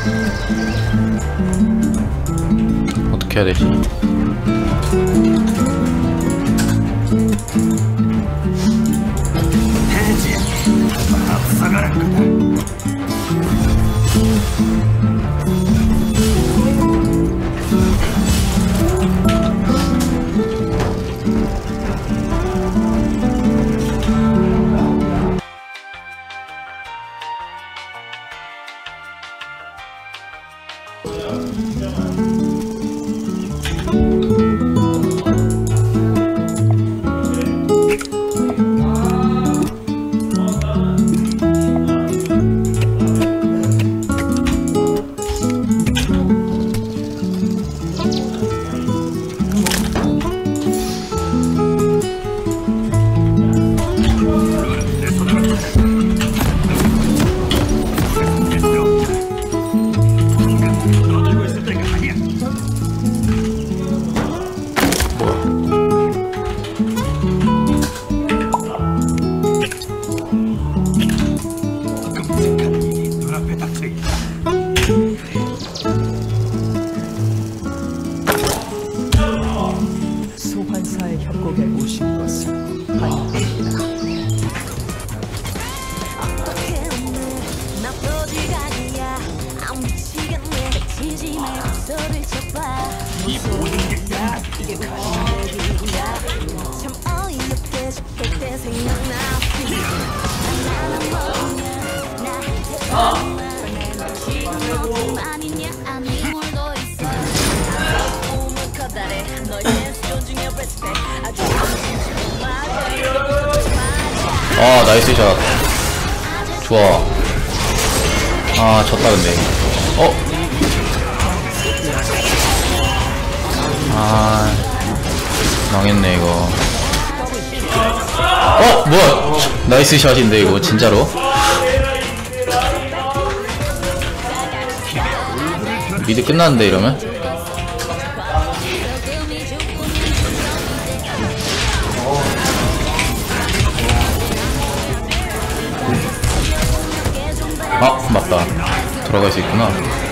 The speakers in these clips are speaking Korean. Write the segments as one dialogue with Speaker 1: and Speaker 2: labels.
Speaker 1: 어떻게 해야 되지?
Speaker 2: 소환사의 협곡에 오신 것을 환영합니다.
Speaker 3: 이 모든 게
Speaker 2: 이게
Speaker 4: 참 어이없게 싶을 때 생각나. 아니냐 아니 뭘도 있어. 오면 커다래 너의 댄스 중에 respect. 아주
Speaker 1: 아 나이스 샷. 좋아. 아 졌다 근데. 아 망했네 이거. 뭐야 나이스 샷인데 이거 진짜로. 미드 끝났는데 이러면. 아 맞다 들어갈 수 있구나.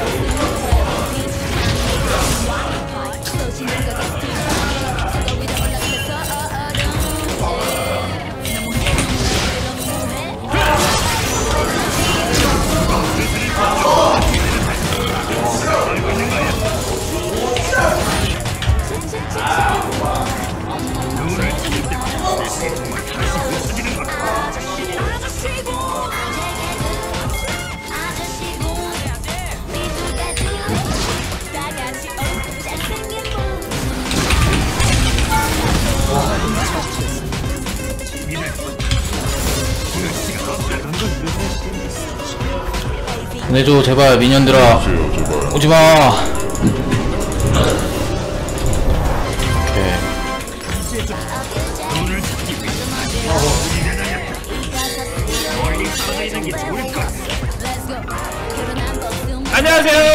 Speaker 1: 보내줘 제발 미년들아 오지마. 오케이.
Speaker 3: 안녕하세요.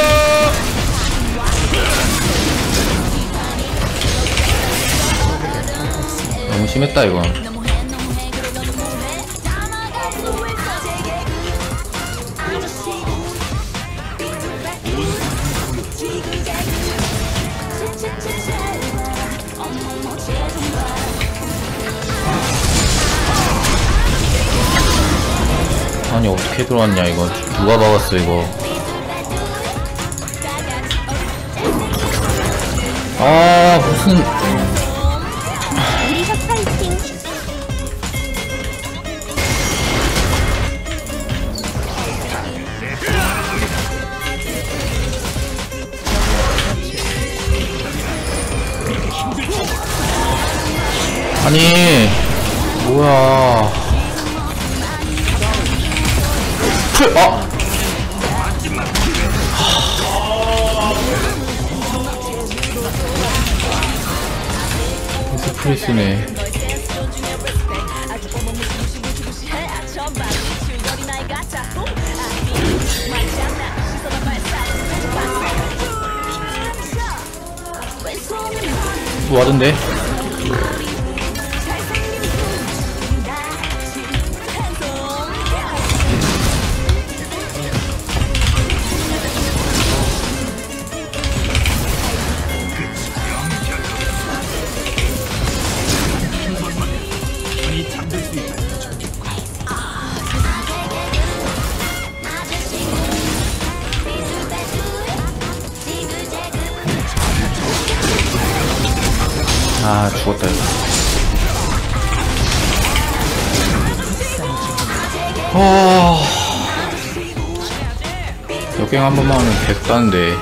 Speaker 1: 너무 심했다 이건. 아니 어떻게 들어왔냐 이거. 누가 박았어 이거. 아 무슨 아니 뭐야. 프리스네. 뭐 하던데? 아 죽었다 이거. 역갱 한 번만 하면 계속 따는데.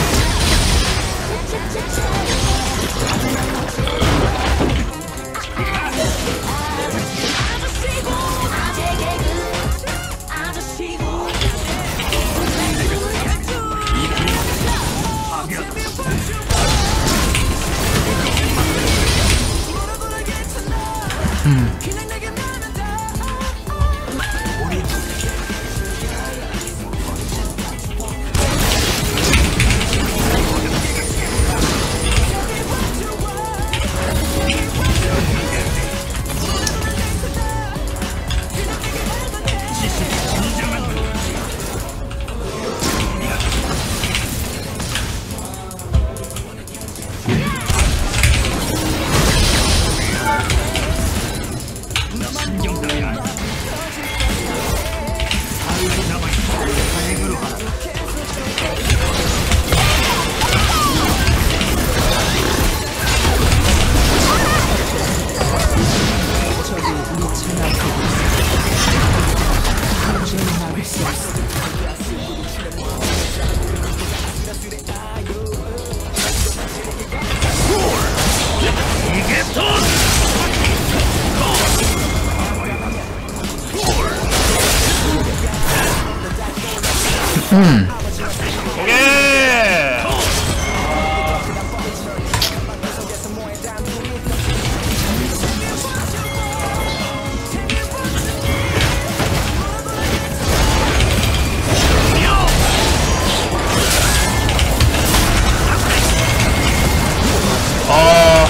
Speaker 1: 아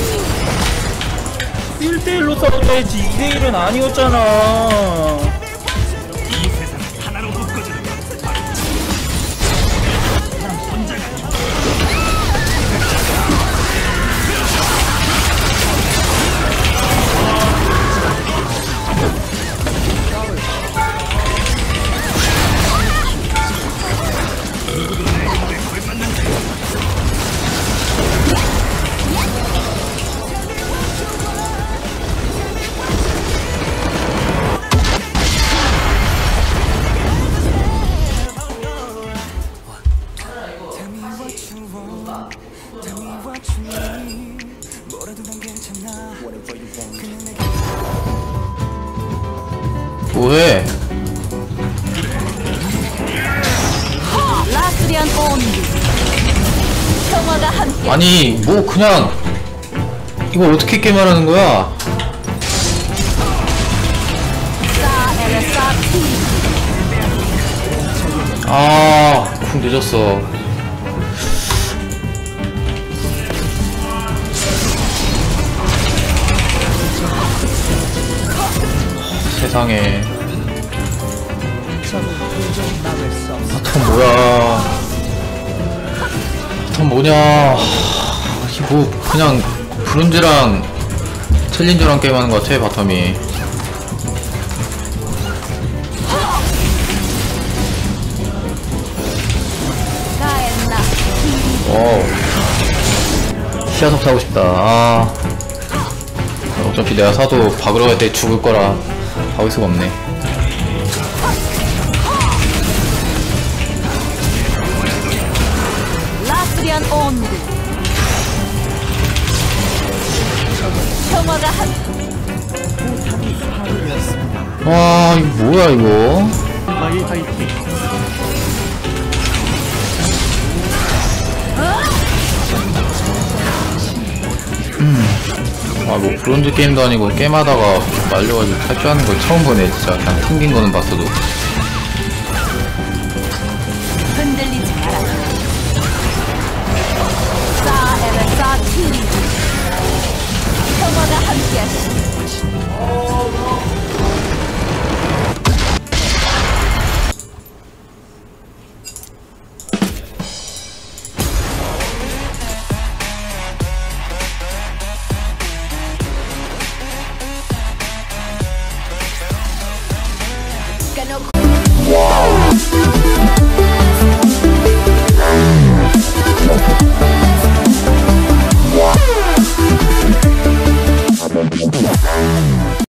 Speaker 5: 1대1로 싸워야지 2대1은 아니었잖아.
Speaker 1: 뭐해?
Speaker 4: 라스리안 온드 평화가 함께
Speaker 1: 아니 뭐 그냥 이걸 어떻게 게임하라는 거야? 쿵 늦었어. 세상에. 바텀 뭐야? 바텀 뭐냐? 이거 그냥 브론즈랑 챌린저랑 게임하는 것 같아 바텀이. 시야석 사고 싶다. 어차피 내가 사도 박으러 갈 때 죽을 거라 박을 수가 없네.
Speaker 4: 라스리안 온드 평화가 함께
Speaker 1: 와 이거 뭐야 이거? 뭐 브론즈 게임도 아니고 게임하다가 말려가지고 탈주하는 걸 처음 보네 진짜. 그냥 튕긴 거는 봤어도.
Speaker 4: 흔들리지 마라. 사에르사티 평화가 함께하시. Que no